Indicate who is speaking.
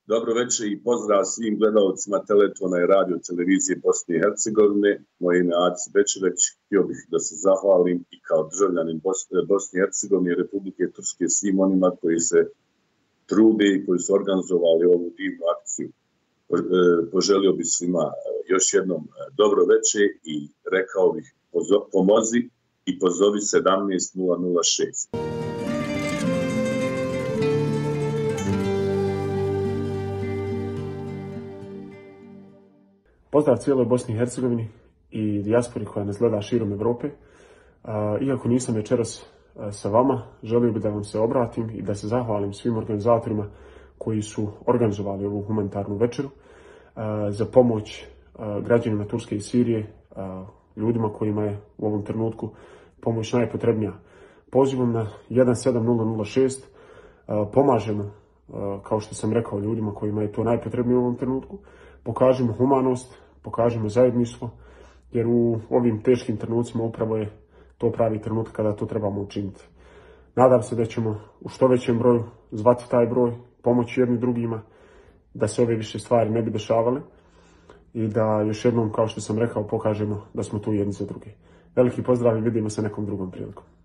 Speaker 1: Dobro večer i pozdrav svim gledalcima Teletona i radio televizije Bosne i Hercegovine. Moje ime je Aris Bečeveć. Htio bih da se zahvalim i kao državljanin Bosne i Hercegovine i Republike Turske svim onima koji se trude i koji su organizovali ovu divnu akciju. Poželio bih svima još jednom dobro večer i rekao bih pomozi i pozovi 17006.
Speaker 2: Pozdrav cijeloj Bosni i Hercegovini i dijaspori koja nas gleda širom Evrope. Iako nisam večeras sa vama, želio bih da vam se obratim i da se zahvalim svim organizatorima koji su organizovali ovu humanitarnu večeru za pomoć građanima Turske i Sirije, ljudima kojima je u ovom trenutku pomoć najpotrebnija. Pozivom na 17006 pomažemo, kao što sam rekao, ljudima kojima je to najpotrebnije u ovom trenutku. Pokažemo humanost, pokažemo zajedništvo, jer u ovim teškim trenucima upravo je to pravi trenutak kada to trebamo učiniti. Nadam se da ćemo u što većem broju zvati taj broj, pomoći jedni drugima, da se ove više stvari ne bi dešavale i da još jednom, kao što sam rekao, pokažemo da smo tu jedni za druge. Veliki pozdrav i vidimo se nekom drugom prilikom.